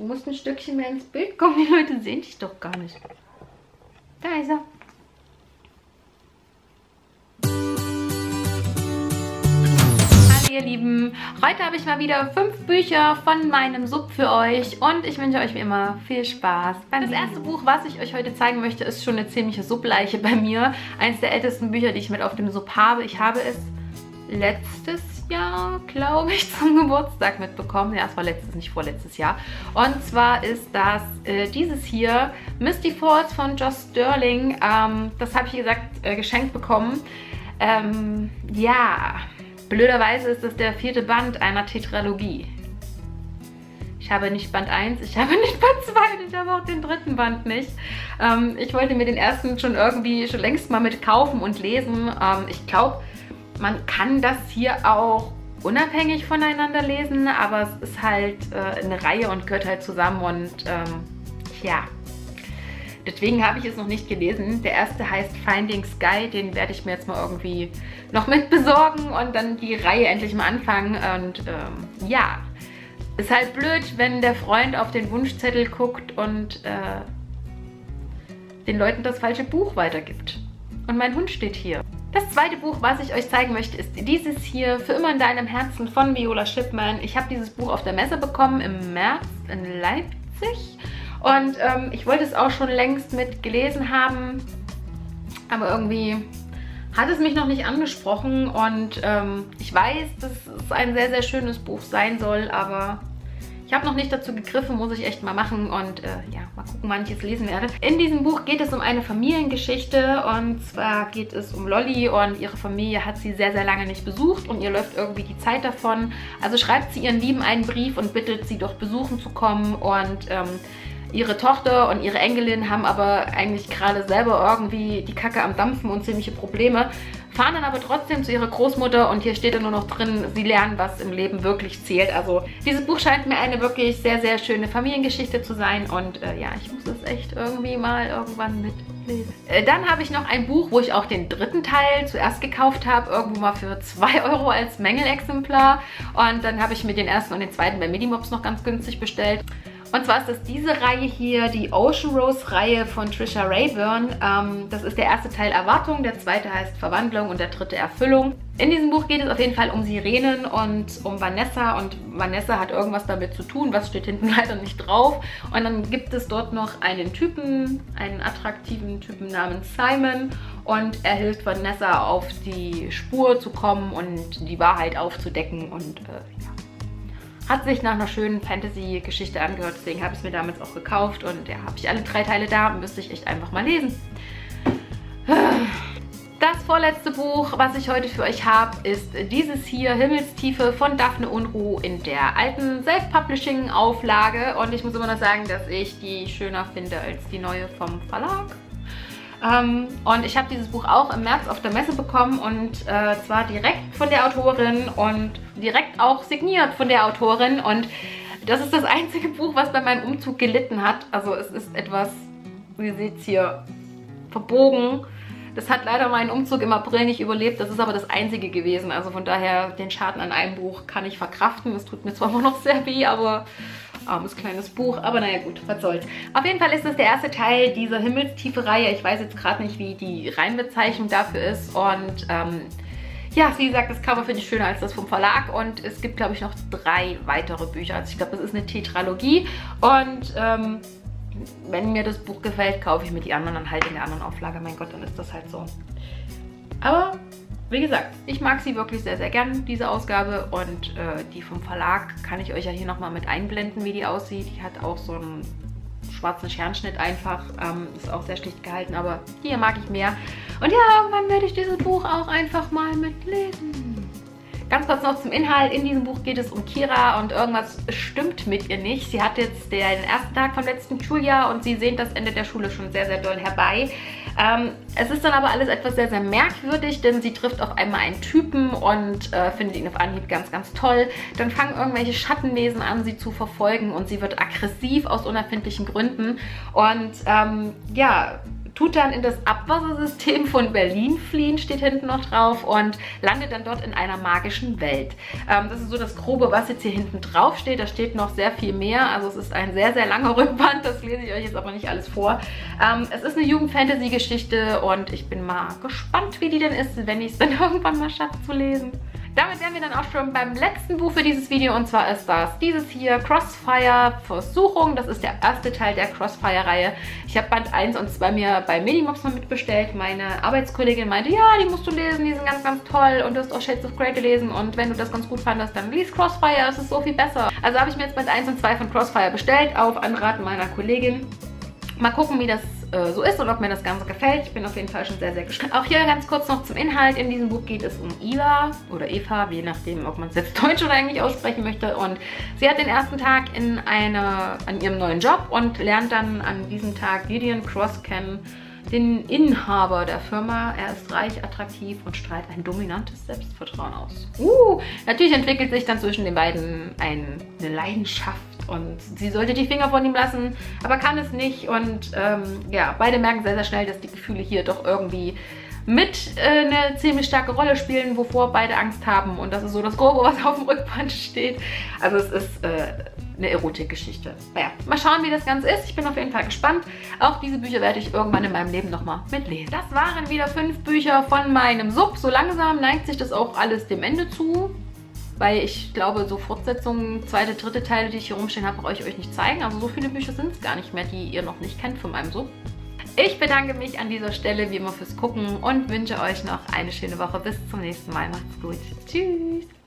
Du musst ein Stückchen mehr ins Bild kommen. Die Leute sehen dich doch gar nicht. Da ist er. Hallo ihr Lieben. Heute habe ich mal wieder 5 Bücher von meinem Sub für euch. Und ich wünsche euch wie immer viel Spaß. Das erste Buch, was ich euch heute zeigen möchte, ist schon eine ziemliche Subleiche bei mir. Eines der ältesten Bücher, die ich mit auf dem Sub habe. Ich habe es letztes Jahr, glaube ich, zum Geburtstag mitbekommen. Ja, es war letztes, nicht vorletztes Jahr. Und zwar ist das dieses hier, Misty Falls von Joss Sterling. Das habe ich, wie gesagt, geschenkt bekommen. Ja, blöderweise ist es der 4. Band einer Tetralogie. Ich habe nicht Band 1, ich habe nicht Band 2 und ich habe auch den 3. Band nicht. Ich wollte mir den ersten schon längst mal mit kaufen und lesen. Ich glaube, man kann das hier auch unabhängig voneinander lesen, aber es ist halt eine Reihe und gehört halt zusammen und ja, deswegen habe ich es noch nicht gelesen. Der erste heißt Finding Sky, den werde ich mir jetzt mal irgendwie noch mit besorgen und dann die Reihe endlich mal anfangen und ja, ist halt blöd, wenn der Freund auf den Wunschzettel guckt und den Leuten das falsche Buch weitergibt. Und mein Hund steht hier. Das zweite Buch, was ich euch zeigen möchte, ist dieses hier, Für immer in deinem Herzen von Viola Shipman. Ich habe dieses Buch auf der Messe bekommen im März in Leipzig und ich wollte es auch schon längst mit gelesen haben, aber irgendwie hat es mich noch nicht angesprochen und ich weiß, dass es ein sehr, sehr schönes Buch sein soll, aber ich habe noch nicht dazu gegriffen, muss ich echt mal machen und ja, mal gucken, wann ich es lesen werde. In diesem Buch geht es um eine Familiengeschichte und zwar geht es um Lolly und ihre Familie hat sie sehr, sehr lange nicht besucht und ihr läuft irgendwie die Zeit davon. Also schreibt sie ihren Lieben einen Brief und bittet sie doch besuchen zu kommen und ihre Tochter und ihre Enkelin haben aber eigentlich gerade selber irgendwie die Kacke am Dampfen und ziemliche Probleme, fahren dann aber trotzdem zu ihrer Großmutter und hier steht dann nur noch drin, sie lernen, was im Leben wirklich zählt. Also dieses Buch scheint mir eine wirklich sehr, sehr schöne Familiengeschichte zu sein und ja, ich muss es echt irgendwie mal irgendwann mitlesen. Dann habe ich noch ein Buch, wo ich auch den 3. Teil zuerst gekauft habe, irgendwo mal für 2 € als Mängelexemplar und dann habe ich mir den 1. und den 2. bei Medimobs noch ganz günstig bestellt. Und zwar ist das diese Reihe hier, die Ocean Rose Reihe von Trisha Rayburn. Das ist der erste Teil Erwartung, der 2. heißt Verwandlung und der 3. Erfüllung. In diesem Buch geht es auf jeden Fall um Sirenen und um Vanessa und Vanessa hat irgendwas damit zu tun, was steht hinten leider nicht drauf. Und dann gibt es dort noch einen Typen, einen attraktiven Typen namens Simon und er hilft Vanessa auf die Spur zu kommen und die Wahrheit aufzudecken und ja. Hat sich nach einer schönen Fantasy-Geschichte angehört, deswegen habe ich es mir damals auch gekauft und ja, habe ich alle 3 Teile da und müsste ich echt einfach mal lesen. Das vorletzte Buch, was ich heute für euch habe, ist dieses hier, Himmelstiefe von Daphne Unruh in der alten Self-Publishing-Auflage und ich muss immer noch sagen, dass ich die schöner finde als die neue vom Verlag. Und ich habe dieses Buch auch im März auf der Messe bekommen und zwar direkt von der Autorin und direkt auch signiert von der Autorin und das ist das einzige Buch, was bei meinem Umzug gelitten hat. Also es ist etwas, wie ihr seht hier, verbogen. Das hat leider meinen Umzug im April nicht überlebt, das ist aber das einzige gewesen. Also von daher, den Schaden an einem Buch kann ich verkraften. Es tut mir zwar immer noch sehr weh, aber armes kleines Buch, aber naja gut, was soll's. Auf jeden Fall ist das der erste Teil dieser Himmelstiefe-Reihe. Ich weiß jetzt gerade nicht, wie die Reihenbezeichnung dafür ist und ja, wie gesagt, das Cover finde ich schöner als das vom Verlag und es gibt, glaube ich, noch 3 weitere Bücher. Also ich glaube, das ist eine Tetralogie und wenn mir das Buch gefällt, kaufe ich mir die anderen dann halt in der anderen Auflage. Mein Gott, dann ist das halt so. Aber wie gesagt, ich mag sie wirklich sehr, sehr gern, diese Ausgabe. Und die vom Verlag kann ich euch ja hier nochmal mit einblenden, wie die aussieht. Die hat auch so einen schwarzen Scherenschnitt einfach. Ist auch sehr schlicht gehalten, aber die hier mag ich mehr. Und ja, irgendwann werde ich dieses Buch auch einfach mal mitlesen. Ganz kurz noch zum Inhalt. In diesem Buch geht es um Kira und irgendwas stimmt mit ihr nicht. Sie hat jetzt den ersten Tag vom letzten Schuljahr und sie sehnt das Ende der Schule schon sehr, sehr doll herbei. Es ist dann aber alles etwas sehr, sehr merkwürdig, denn sie trifft auf einmal einen Typen und findet ihn auf Anhieb ganz, ganz toll. Dann fangen irgendwelche Schattenwesen an, sie zu verfolgen und sie wird aggressiv aus unerfindlichen Gründen. Und ja, tut dann in das Abwassersystem von Berlin fliehen, steht hinten noch drauf, und landet dann dort in einer magischen Welt. Das ist so das Grobe, was jetzt hier hinten drauf steht. Da steht noch sehr viel mehr. Also es ist ein sehr, sehr langer Rückband. Das lese ich euch jetzt aber nicht alles vor. Es ist eine Jugend-Fantasy-Geschichte und ich bin mal gespannt, wie die denn ist, wenn ich es dann irgendwann mal schaffe zu lesen. Damit wären wir dann auch schon beim letzten Buch für dieses Video, und zwar ist das dieses hier, Crossfire Versuchung. Das ist der erste Teil der Crossfire-Reihe. Ich habe Band 1 und 2 mir bei Minimox mal mitbestellt. Meine Arbeitskollegin meinte, ja, die musst du lesen, die sind ganz, ganz toll, und du hast auch Shades of Grey gelesen, und wenn du das ganz gut fandest, dann lies Crossfire, es ist so viel besser. Also habe ich mir jetzt Band 1 und 2 von Crossfire bestellt, auf Anraten meiner Kollegin. Mal gucken, wie das so ist und ob mir das Ganze gefällt. Ich bin auf jeden Fall schon sehr, sehr gespannt. Auch hier ganz kurz noch zum Inhalt. In diesem Buch geht es um Eva oder Eva, je nachdem, ob man es jetzt Deutsch oder Englisch aussprechen möchte. Und sie hat den ersten Tag an ihrem neuen Job und lernt dann an diesem Tag Gideon Cross kennen, den Inhaber der Firma. Er ist reich, attraktiv und strahlt ein dominantes Selbstvertrauen aus. Natürlich entwickelt sich dann zwischen den beiden eine Leidenschaft, und sie sollte die Finger von ihm lassen, aber kann es nicht. Und ja, beide merken sehr, sehr schnell, dass die Gefühle hier doch irgendwie mit eine ziemlich starke Rolle spielen, wovor beide Angst haben. Und das ist so das Grobe, was auf dem Rückband steht. Also es ist eine Erotikgeschichte. Naja, mal schauen, wie das Ganze ist. Ich bin auf jeden Fall gespannt. Auch diese Bücher werde ich irgendwann in meinem Leben nochmal mitlesen. Das waren wieder 5 Bücher von meinem Sub. So langsam neigt sich das auch alles dem Ende zu. Weil ich glaube, so Fortsetzungen, zweite, dritte Teile, die ich hier rumstehen habe, brauche ich euch nicht zeigen. Also so viele Bücher sind es gar nicht mehr, die ihr noch nicht kennt von meinem Sub. Ich bedanke mich an dieser Stelle wie immer fürs Gucken und wünsche euch noch eine schöne Woche. Bis zum nächsten Mal. Macht's gut. Tschüss.